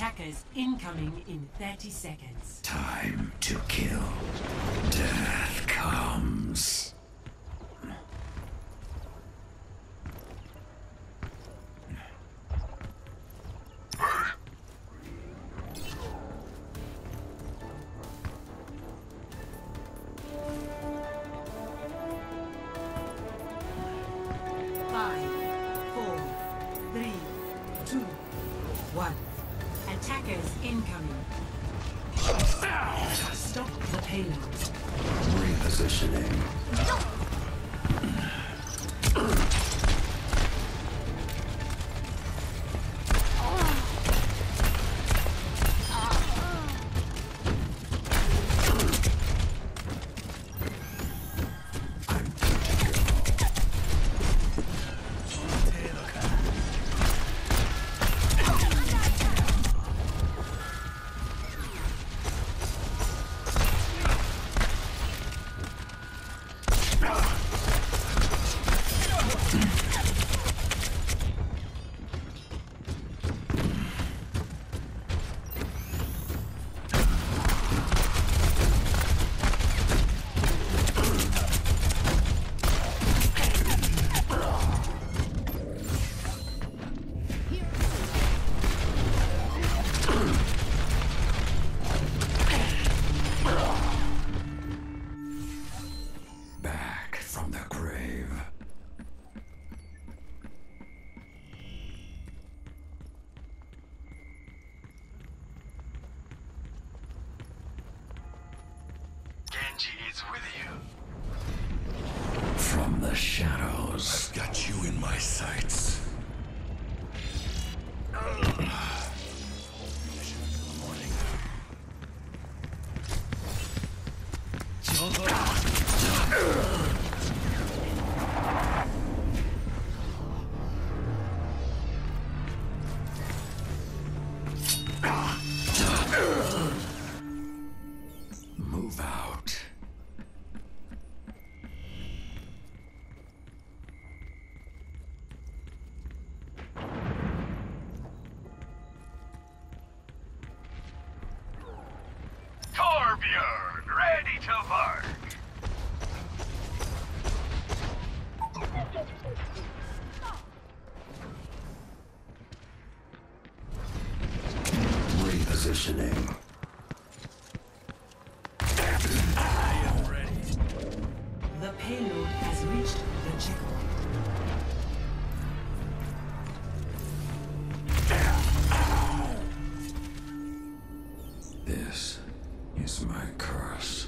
Attackers incoming in 30 seconds. Time to kill. Death comes. Five, four, three, two, one. Attackers incoming. Stop the payload. Repositioning. Is with you. From the shadows. I've got you in my sights. Move out. Torbjörn, ready to bark. Repositioning. The payload has reached the checkpoint. This is my curse.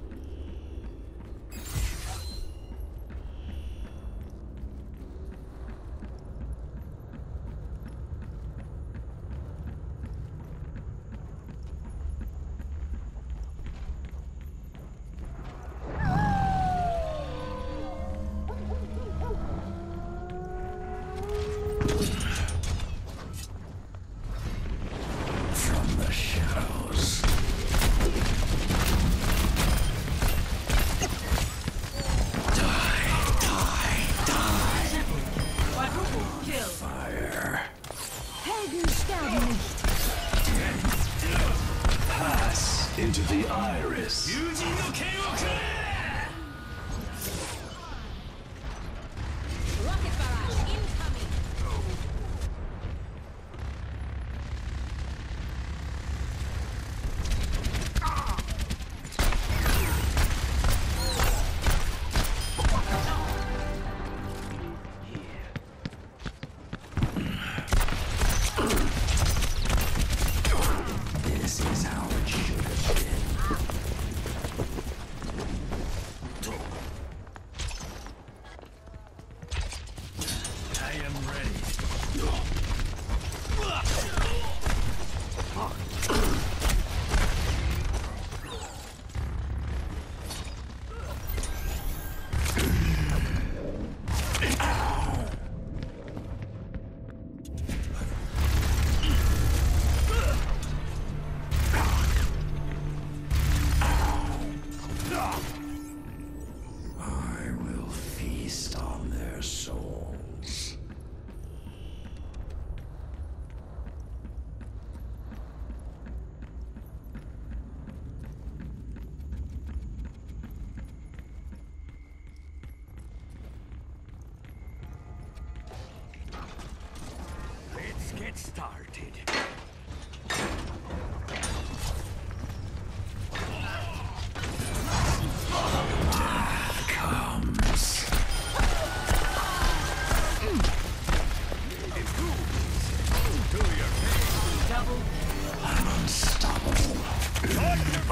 From the shadows. Quadruple kill. Fire. Helden sterben nicht. Pass into the iris. Rocket barrage incoming. This is how it should have been. I am ready. I will feast on their souls. get started. Comes. I'm unstoppable.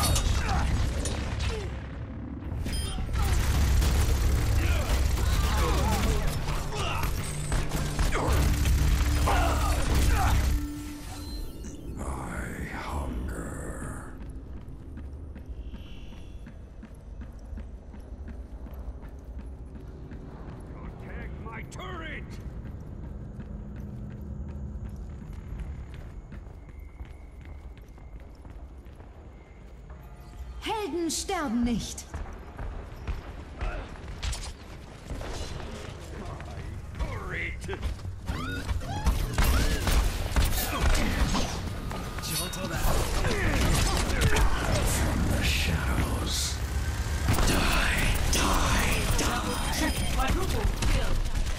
I hunger. Protect my turret! Helden sterben nicht. Turret! From the shadows. Die, die, die. Quadruple kill.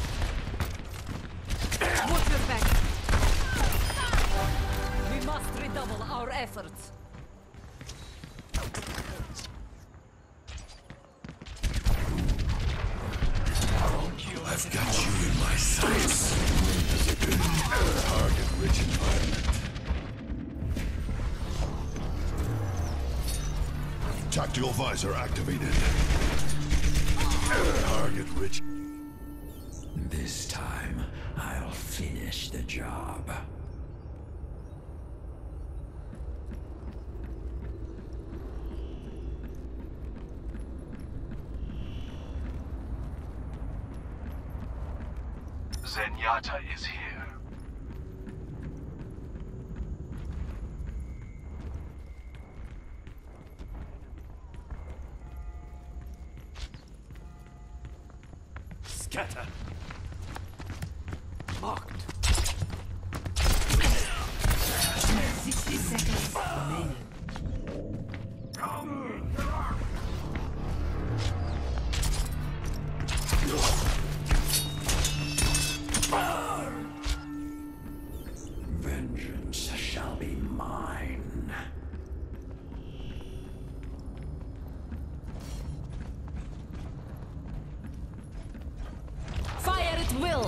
Water back. We must redouble our efforts. I've got you in my sights. Target-rich environment. Tactical visor activated. Target-rich. This time, I'll finish the job. Zenyatta is here. Scatter. Marked. 60 seconds remaining. Vengeance shall be mine. Fire at will.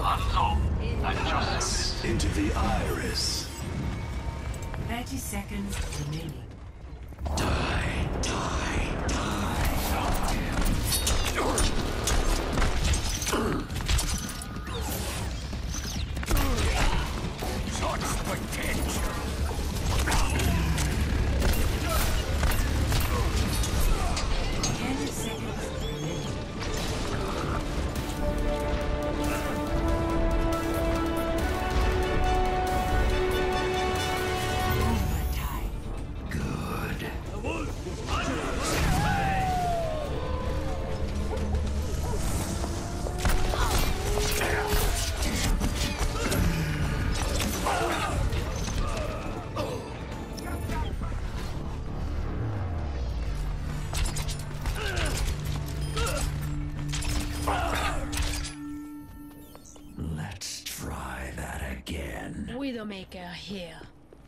Into the iris. 30 seconds remaining. Die, die, die. Such potential. 10 seconds remaining. Overtime. Good. Let's try that again. Widowmaker here.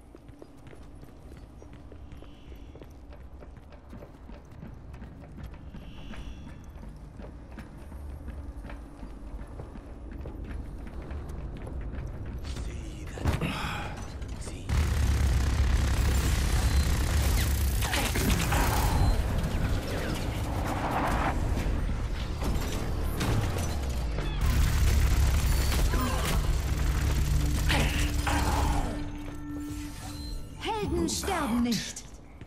Helden sterben nicht.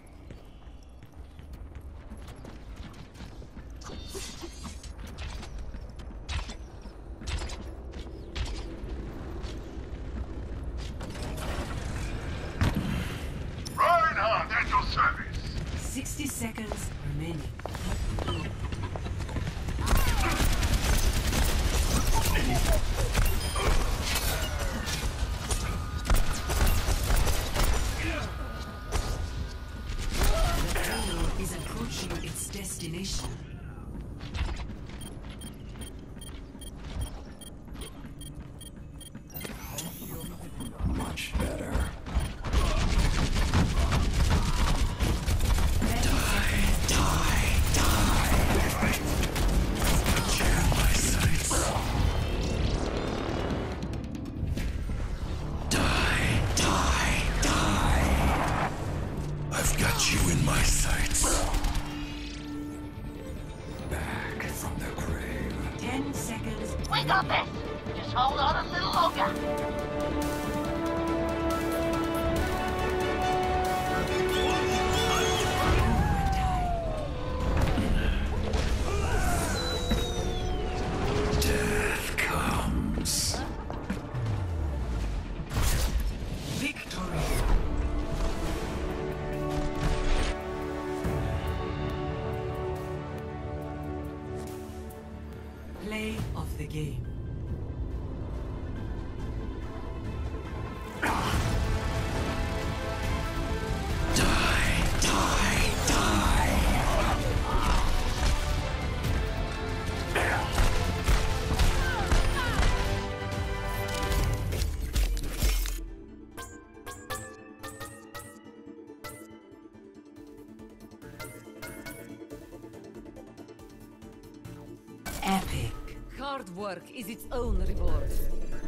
Reinhardt at your service. 60 seconds remaining. The payload is approaching its destination. hold on a little longer. Death comes. Victory. Play of the game. Die, die, die. Epic. Hard work is its own reward.